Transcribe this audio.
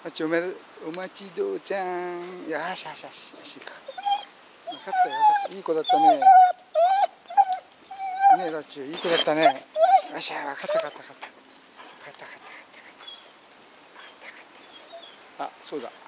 お待ちどうちゃん。よしよしよしよしか。分かったよ、分かった。いい子だったね。ねえ、ラチュウ、いい子だったね。よし、分かった、分かった、分かった。分かった、分かった、分かった。分かった、分かった。あ、そうだ。